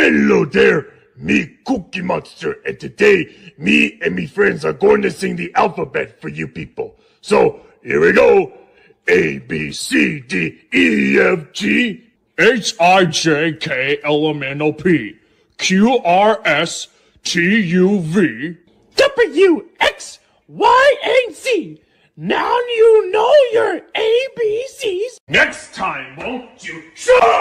Hello there, me Cookie Monster, and today me and me friends are going to sing the alphabet for you people. So here we go. A, B, C, D, E, F, G, H, I, J, K, L, M, N, O, P, Q, R, S, T, U, V, W, X, Y, and Z. Now you know your ABCs. Next time, won't you? Shut up!